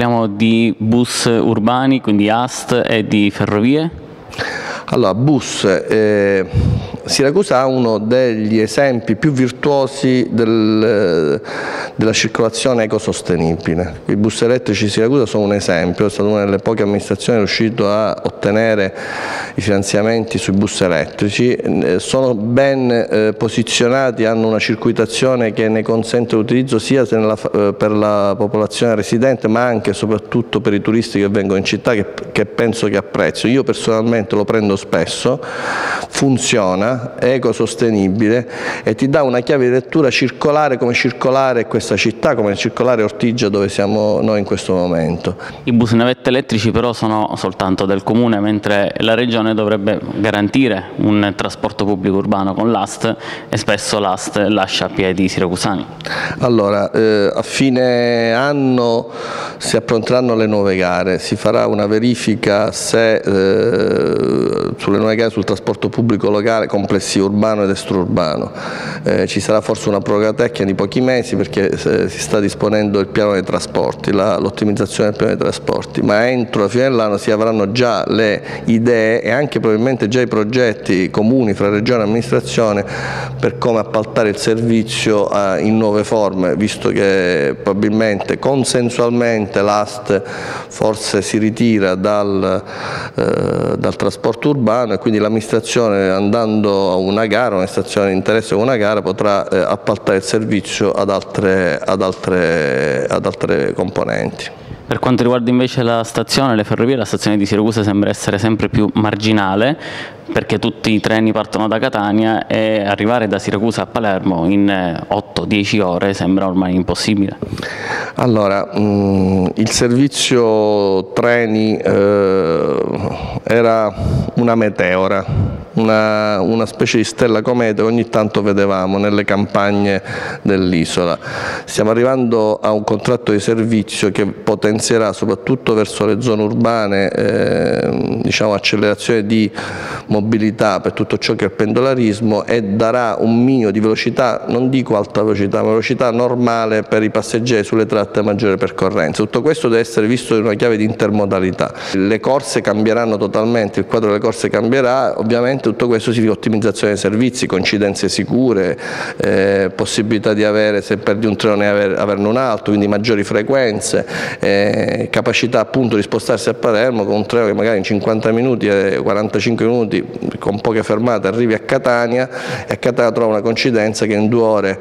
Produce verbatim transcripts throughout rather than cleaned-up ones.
Parliamo di bus urbani, quindi A S T e di ferrovie? Allora, bus, eh, Siracusa ha uno degli esempi più virtuosi del, della circolazione ecosostenibile. I bus elettrici di Siracusa sono un esempio, è stata una delle poche amministrazioni riuscito a ottenere i finanziamenti sui bus elettrici, eh, sono ben eh, posizionati, hanno una circuitazione che ne consente l'utilizzo sia nella, eh, per la popolazione residente ma anche e soprattutto per i turisti che vengono in città, che, che penso che apprezzino. Io personalmente lo prendo spesso, funziona, è ecosostenibile e ti dà una chiave di lettura circolare, come circolare questa città, come circolare Ortigia dove siamo noi in questo momento. I bus navette elettrici però sono soltanto del Comune, mentre la Regione dovrebbe garantire un trasporto pubblico urbano con l'A S T e spesso l'A S T lascia a piedi i siracusani. Allora, eh, a fine anno si appronteranno le nuove gare, si farà una verifica se eh, sulle nuove gare sul trasporto pubblico locale complessivo urbano ed extraurbano. Eh, ci sarà forse una proroga tecnica di pochi mesi perché eh, si sta disponendo il piano dei trasporti, l'ottimizzazione del piano dei trasporti, ma entro la fine dell'anno si avranno già le idee e anche probabilmente già i progetti comuni fra regione e amministrazione per come appaltare il servizio eh, in nuove forme, visto che probabilmente consensualmente l'A S T forse si ritira dal, eh, dal trasporto urbano e quindi l'amministrazione, andando a una gara, un'amministrazione di interesse con una gara, potrà eh, appaltare il servizio ad altre, ad altre, ad altre componenti. Per quanto riguarda invece la stazione, le ferrovie, la stazione di Siracusa sembra essere sempre più marginale perché tutti i treni partono da Catania e arrivare da Siracusa a Palermo in otto dieci ore sembra ormai impossibile. Allora, mh, il servizio treni eh, era una meteora, una, una specie di stella cometa che ogni tanto vedevamo nelle campagne dell'isola. Stiamo arrivando a un contratto di servizio che potenzierà soprattutto verso le zone urbane eh, diciamo, accelerazione di mobilità per tutto ciò che è il pendolarismo e darà un minimo di velocità, non dico alta velocità, ma velocità normale per i passeggeri sulle tratte a maggiore percorrenza. Tutto questo deve essere visto in una chiave di intermodalità. Le corse cambieranno totalmente, il quadro delle corse cambierà, ovviamente tutto questo significa ottimizzazione dei servizi, coincidenze sicure, eh, possibilità di avere, se perdi un treno ne aver, averne un altro, quindi maggiori frequenze, eh, capacità appunto di spostarsi a Palermo con un treno che magari in cinquanta minuti e quarantacinque minuti con poche fermate arrivi a Catania e a Catania trova una coincidenza che in due ore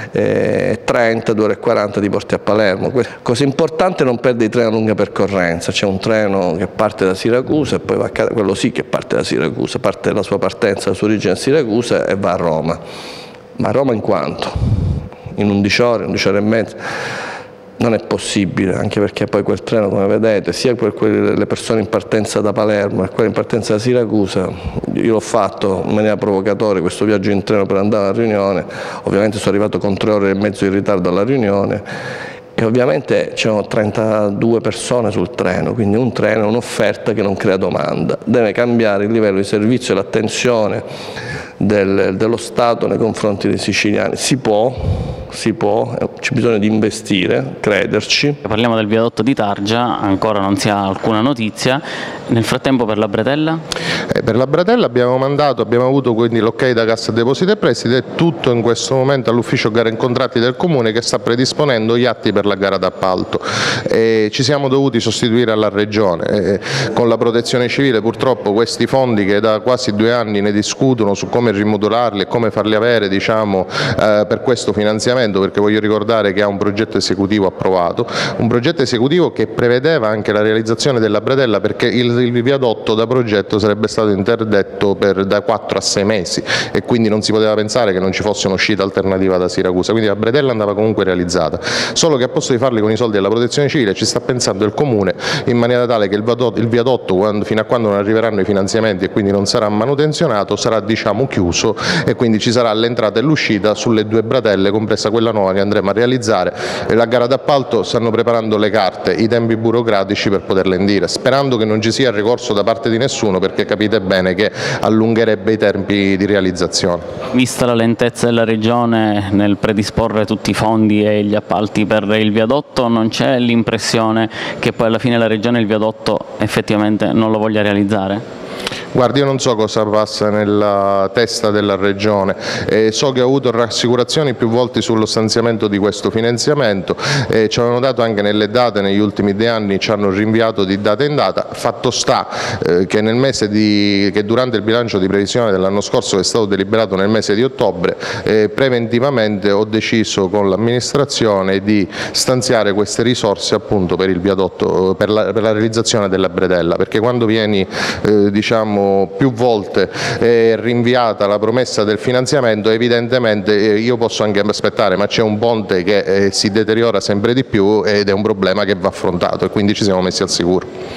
e trenta, due ore e quaranta ti porti a Palermo. Cosa importante, non perdere i treni a lunga percorrenza, c'è un treno che parte da Siracusa e poi va a Catania, quello sì che parte da Siracusa, parte la sua partenza, la sua origine a Siracusa e va a Roma. Ma a Roma in quanto? In undici ore, undici ore e mezza? Non è possibile, anche perché poi quel treno, come vedete, sia per le persone in partenza da Palermo e quelle in partenza da Siracusa, io l'ho fatto in maniera provocatoria questo viaggio in treno per andare alla riunione, ovviamente sono arrivato con tre ore e mezzo di ritardo alla riunione e ovviamente c'erano trentadue persone sul treno, quindi un treno è un'offerta che non crea domanda, deve cambiare il livello di servizio e l'attenzione del, dello Stato nei confronti dei siciliani. Si può, si può, c'è bisogno di investire, crederci. Parliamo del viadotto di Targia, ancora non si ha alcuna notizia. Nel frattempo per la bretella? Eh, per la bretella abbiamo mandato, abbiamo avuto quindi l'ok da Cassa Depositi e Prestiti, è tutto in questo momento all'ufficio gare e contratti del Comune che sta predisponendo gli atti per la gara d'appalto. Eh, ci siamo dovuti sostituire alla Regione, eh, con la Protezione Civile purtroppo questi fondi che da quasi due anni ne discutono su come rimodularli e come farli avere, diciamo, eh, per questo finanziamento, perché voglio ricordare che ha un progetto esecutivo approvato, un progetto esecutivo che prevedeva anche la realizzazione della bretella, perché il, il viadotto da progetto sarebbe stato interdetto per da quattro a sei mesi e quindi non si poteva pensare che non ci fosse un'uscita alternativa da Siracusa, quindi la bretella andava comunque realizzata, solo che a posto di farli con i soldi della Protezione Civile ci sta pensando il Comune in maniera tale che il viadotto, il viadotto quando, fino a quando non arriveranno i finanziamenti e quindi non sarà manutenzionato, sarà diciamo chiuso e quindi ci sarà l'entrata e l'uscita sulle due bretelle, compresa quella nuova che andremo a realizzare, e la gara d'appalto stanno preparando le carte, i tempi burocratici per poterle indire, sperando che non ci sia ricorso da parte di nessuno, perché capite bene che allungherebbe i tempi di realizzazione. Vista la lentezza della Regione nel predisporre tutti i fondi e gli appalti per il viadotto, non c'è l'impressione che poi alla fine la Regione il viadotto effettivamente non lo voglia realizzare? Guardi, io non so cosa passa nella testa della Regione, eh, so che ho avuto rassicurazioni più volte sullo stanziamento di questo finanziamento, eh, ci hanno dato anche nelle date, negli ultimi due anni ci hanno rinviato di data in data. Fatto sta eh, che, nel mese di, che durante il bilancio di previsione dell'anno scorso, che è stato deliberato nel mese di ottobre, eh, preventivamente ho deciso con l'amministrazione di stanziare queste risorse appunto per il viadotto, per la, per la realizzazione della bretella, perché quando vieni eh, diciamo più volte è rinviata la promessa del finanziamento, evidentemente io posso anche aspettare, ma c'è un ponte che eh, si deteriora sempre di più ed è un problema che va affrontato, e quindi ci siamo messi al sicuro.